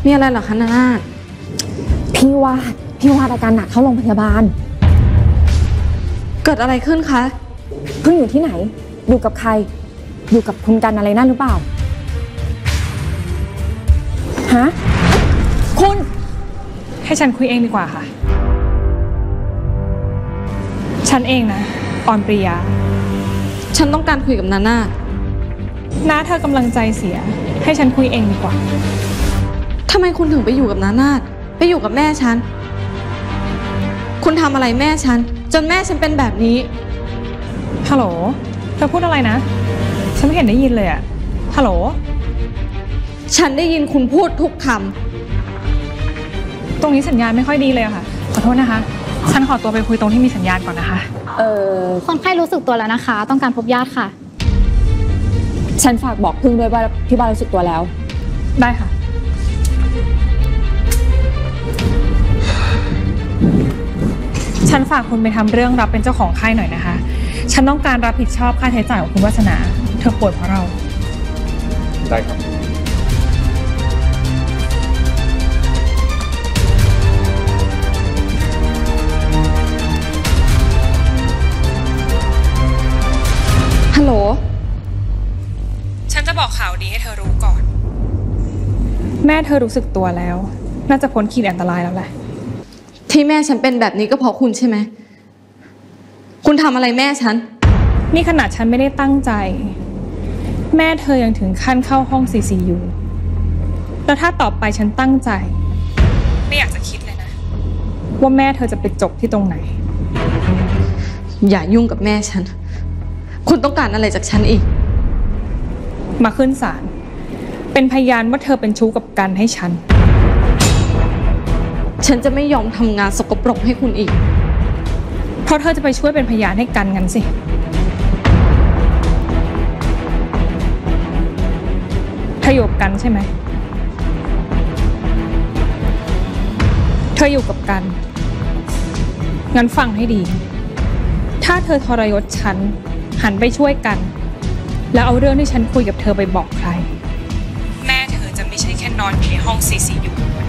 มีอะไรเหรอคะนาพี่วาดอาการหนักเข้าโรงพยาบาลเกิดอะไรขึ้นคะเพิ่งอยู่ที่ไหนอยู่กับใครอยู่กับคุณกันอะไรนั่นหรือเปล่าฮะคุณให้ฉันคุยเองดีกว่าค่ะฉันเองนะออนปริยาฉันต้องการคุยกับนาน้าเธอกำลังใจเสียให้ฉันคุยเองดีกว่าทำไมคุณถึงไปอยู่กับนาไปอยู่กับแม่ฉันคุณทำอะไรแม่ฉันจนแม่ฉันเป็นแบบนี้ฮัลโหลเธอพูดอะไรนะฉันไม่เห็นได้ยินเลยอะฮัลโหลฉันได้ยินคุณพูดทุกคำตรงนี้สัญญาณไม่ค่อยดีเลยอะค่ะขอโทษนะคะฉันขอตัวไปคุยตรงที่มีสัญญาณก่อนนะคะคนไข้รู้สึกตัวแล้วนะคะต้องการพบญาติค่ะฉันฝากบอกพึ่งด้วยว่าพี่บ้านรู้สึกตัวแล้วได้ค่ะฉันฝากคุณไปทำเรื่องรับเป็นเจ้าของค่ายหน่อยนะคะฉันต้องการรับผิดชอบค่าใช้จ่ายของคุณวาสนาเธอป่วยเพราะเราได้ครับฮัลโหลฉันจะบอกข่าวดีให้เธอรู้ก่อนแม่เธอรู้สึกตัวแล้วน่าจะพ้นขีดอันตรายแล้วแหละที่แม่ฉันเป็นแบบนี้ก็เพราะคุณใช่ไหมคุณทำอะไรแม่ฉันนี่ขนาดฉันไม่ได้ตั้งใจแม่เธอยังถึงขั้นเข้าห้อง CCU แล้วถ้าต่อไปฉันตั้งใจไม่อยากจะคิดเลยนะว่าแม่เธอจะไปจบที่ตรงไหนอย่ายุ่งกับแม่ฉันคุณต้องการอะไรจากฉันอีกมาขึ้นศาลเป็นพยานว่าเธอเป็นชู้กับกันให้ฉันจะไม่ยอมทำงานสกปรกให้คุณอีกเพราะเธอจะไปช่วยเป็นพยานให้กันงั้นสิเธออยู่กับกันใช่ไหมเธออยู่กับกันงั้นฟังให้ดีถ้าเธอทรยศฉันหันไปช่วยกันแล้วเอาเรื่องที่ฉันคุยกับเธอไปบอกใครแม่เธอจะไม่ใช่แค่นอนอยู่ในห้อง CCU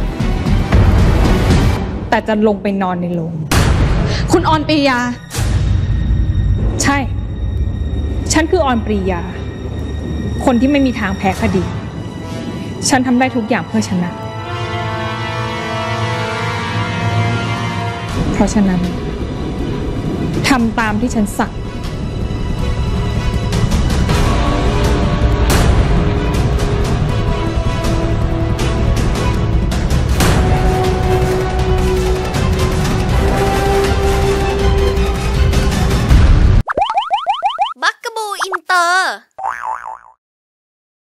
แต่จะลงไปนอนในโรงคุณออนปรียาใช่ฉันคือออนปรียาคนที่ไม่มีทางแพ้คดีฉันทำได้ทุกอย่างเพื่อชนะเพราะฉะนั้นทำตามที่ฉันสั่ง